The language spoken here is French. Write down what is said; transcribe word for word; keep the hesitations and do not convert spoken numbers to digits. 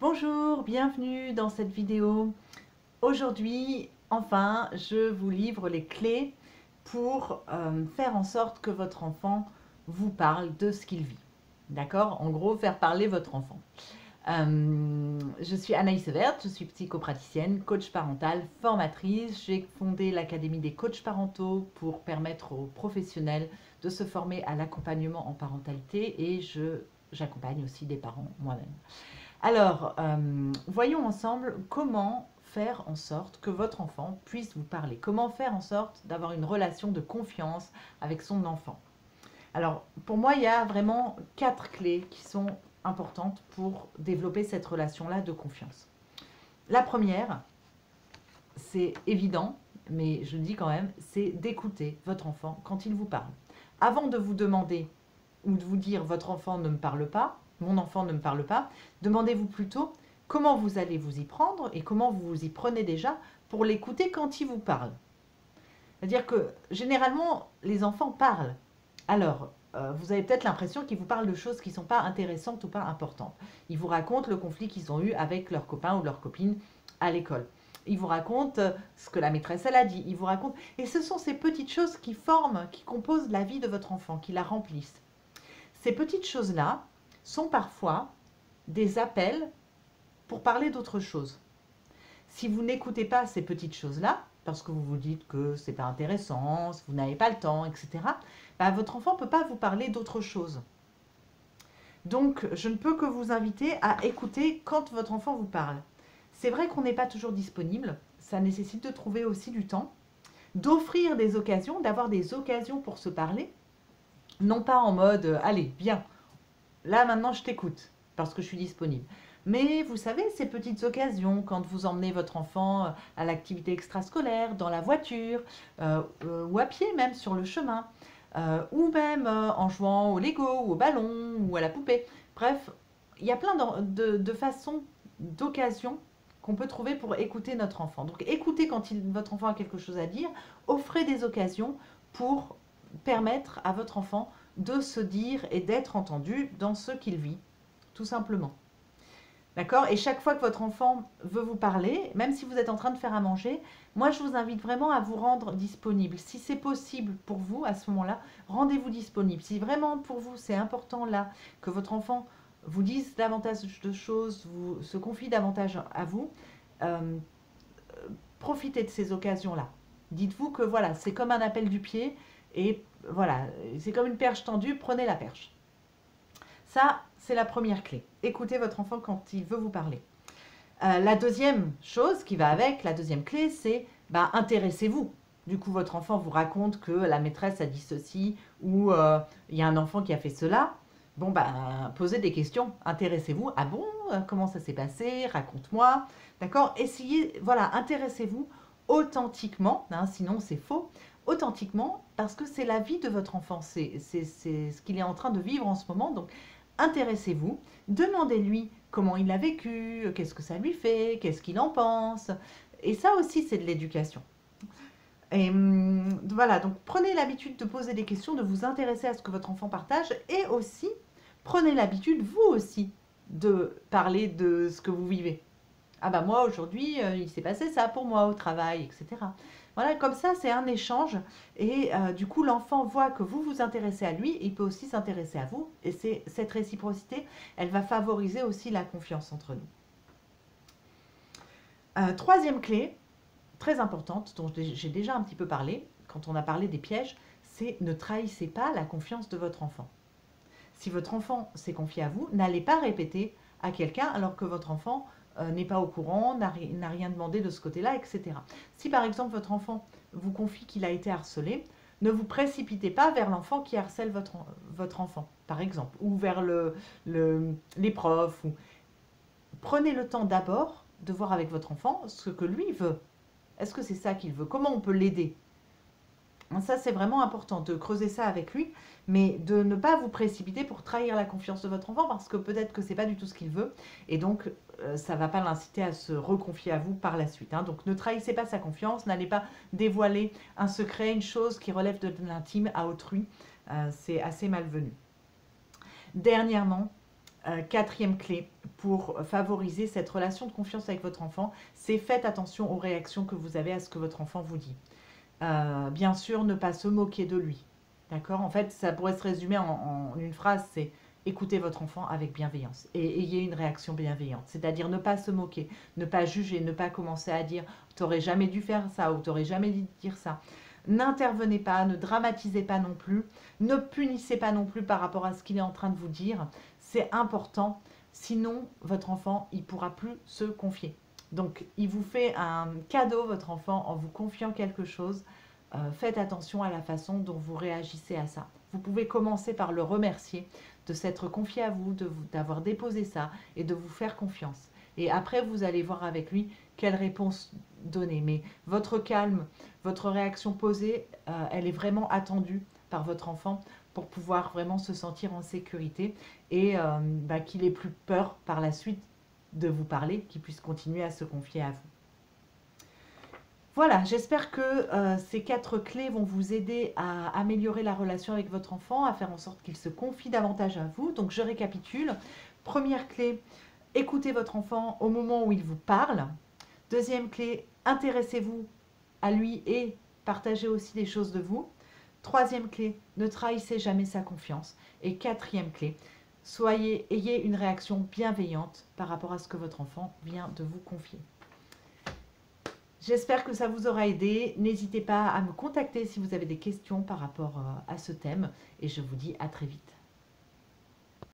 Bonjour, bienvenue dans cette vidéo. Aujourd'hui, enfin, je vous livre les clés pour euh, faire en sorte que votre enfant vous parle de ce qu'il vit. D'accord? En gros, faire parler votre enfant. Euh, je suis Anaïs Evert, je suis psychopraticienne, coach parental, formatrice. J'ai fondé l'Académie des coachs parentaux pour permettre aux professionnels de se former à l'accompagnement en parentalité et je, j'accompagne aussi des parents moi-même. Alors, euh, voyons ensemble comment faire en sorte que votre enfant puisse vous parler. Comment faire en sorte d'avoir une relation de confiance avec son enfant. Alors, pour moi, il y a vraiment quatre clés qui sont importantes pour développer cette relation-là de confiance. La première, c'est évident, mais je le dis quand même, c'est d'écouter votre enfant quand il vous parle. Avant de vous demander ou de vous dire votre enfant ne me parle pas, mon enfant ne me parle pas, demandez-vous plutôt comment vous allez vous y prendre et comment vous vous y prenez déjà pour l'écouter quand il vous parle. C'est-à-dire que généralement, les enfants parlent. Alors, euh, vous avez peut-être l'impression qu'ils vous parlent de choses qui ne sont pas intéressantes ou pas importantes. Ils vous racontent le conflit qu'ils ont eu avec leurs copains ou leurs copines à l'école. Ils vous racontent ce que la maîtresse elle a dit. Ils vous racontent... Et ce sont ces petites choses qui forment, qui composent la vie de votre enfant, qui la remplissent. Ces petites choses-là sont parfois des appels pour parler d'autre chose. Si vous n'écoutez pas ces petites choses-là, parce que vous vous dites que ce n'est pas intéressant, vous n'avez pas le temps, et cetera, bah, votre enfant ne peut pas vous parler d'autre chose. Donc, je ne peux que vous inviter à écouter quand votre enfant vous parle. C'est vrai qu'on n'est pas toujours disponible, ça nécessite de trouver aussi du temps, d'offrir des occasions, d'avoir des occasions pour se parler, non pas en mode euh, « allez, viens, là maintenant je t'écoute parce que je suis disponible ». Mais vous savez, ces petites occasions, quand vous emmenez votre enfant à l'activité extrascolaire, dans la voiture, euh, euh, ou à pied même sur le chemin, euh, ou même euh, en jouant au Lego, ou au ballon, ou à la poupée. Bref, il y a plein de, de, de façons, d'occasions qu'on peut trouver pour écouter notre enfant. Donc écoutez quand il, votre enfant a quelque chose à dire, offrez des occasions pour permettre à votre enfant de se dire et d'être entendu dans ce qu'il vit, tout simplement. D'accord? Et chaque fois que votre enfant veut vous parler, même si vous êtes en train de faire à manger, moi je vous invite vraiment à vous rendre disponible. Si c'est possible pour vous à ce moment-là, rendez-vous disponible. Si vraiment pour vous c'est important là que votre enfant vous dise davantage de choses, vous, se confie davantage à vous, euh, profitez de ces occasions-là. Dites-vous que voilà, c'est comme un appel du pied et voilà, c'est comme une perche tendue, prenez la perche. Ça, c'est la première clé. Écoutez votre enfant quand il veut vous parler. Euh, la deuxième chose qui va avec, la deuxième clé, c'est bah, intéressez-vous. Du coup, votre enfant vous raconte que la maîtresse a dit ceci ou euh, il y a un enfant qui a fait cela. Bon, bah, posez des questions, intéressez-vous. Ah bon, comment ça s'est passé? Raconte-moi. D'accord? Essayez, voilà, intéressez-vous authentiquement, hein, sinon c'est faux, authentiquement, parce que c'est la vie de votre enfant, c'est ce qu'il est en train de vivre en ce moment. Donc, intéressez-vous, demandez-lui comment il a vécu, qu'est-ce que ça lui fait, qu'est-ce qu'il en pense. Et ça aussi, c'est de l'éducation. Et hum, voilà, donc prenez l'habitude de poser des questions, de vous intéresser à ce que votre enfant partage et aussi, prenez l'habitude, vous aussi, de parler de ce que vous vivez. Ah bah moi, aujourd'hui, euh, il s'est passé ça pour moi au travail, et cetera. Voilà, comme ça, c'est un échange et euh, du coup, l'enfant voit que vous vous intéressez à lui, il peut aussi s'intéresser à vous et c'est cette réciprocité, elle va favoriser aussi la confiance entre nous. Euh, troisième clé, très importante, dont j'ai déjà un petit peu parlé, quand on a parlé des pièges, c'est ne trahissez pas la confiance de votre enfant. Si votre enfant s'est confié à vous, n'allez pas répéter à quelqu'un alors que votre enfant euh, n'est pas au courant, n'a rien demandé de ce côté-là, et cetera. Si par exemple votre enfant vous confie qu'il a été harcelé, ne vous précipitez pas vers l'enfant qui harcèle votre, votre enfant, par exemple, ou vers le, le, les profs. Ou... Prenez le temps d'abord de voir avec votre enfant ce que lui veut. Est-ce que c'est ça qu'il veut? Comment on peut l'aider? Ça, c'est vraiment important de creuser ça avec lui, mais de ne pas vous précipiter pour trahir la confiance de votre enfant parce que peut-être que ce n'est pas du tout ce qu'il veut et donc euh, ça ne va pas l'inciter à se reconfier à vous par la suite. Hein. Donc ne trahissez pas sa confiance, n'allez pas dévoiler un secret, une chose qui relève de l'intime à autrui. Euh, c'est assez malvenu. Dernièrement, Euh, quatrième clé pour favoriser cette relation de confiance avec votre enfant, c'est faites attention aux réactions que vous avez à ce que votre enfant vous dit. Euh, bien sûr, ne pas se moquer de lui. D'accord? En fait, ça pourrait se résumer en, en une phrase, c'est écoutez votre enfant avec bienveillance et ayez une réaction bienveillante. C'est-à-dire ne pas se moquer, ne pas juger, ne pas commencer à dire t'aurais jamais dû faire ça ou t'aurais jamais dû dire ça. N'intervenez pas, ne dramatisez pas non plus, ne punissez pas non plus par rapport à ce qu'il est en train de vous dire. C'est important, sinon votre enfant il pourra plus se confier. Donc il vous fait un cadeau votre enfant en vous confiant quelque chose. Euh, faites attention à la façon dont vous réagissez à ça. Vous pouvez commencer par le remercier de s'être confié à vous, de vous, d'avoir déposé ça et de vous faire confiance. Et après, vous allez voir avec lui quelle réponse donner. Mais votre calme, votre réaction posée, euh, elle est vraiment attendue par votre enfant pour pouvoir vraiment se sentir en sécurité et euh, bah, qu'il ait plus peur par la suite de vous parler, qu'il puisse continuer à se confier à vous. Voilà, j'espère que euh, ces quatre clés vont vous aider à améliorer la relation avec votre enfant, à faire en sorte qu'il se confie davantage à vous. Donc je récapitule. Première clé, écoutez votre enfant au moment où il vous parle. Deuxième clé, intéressez-vous à lui et partagez aussi des choses de vous. Troisième clé, ne trahissez jamais sa confiance. Et quatrième clé, soyez, ayez une réaction bienveillante par rapport à ce que votre enfant vient de vous confier. J'espère que ça vous aura aidé. N'hésitez pas à me contacter si vous avez des questions par rapport à ce thème et je vous dis à très vite.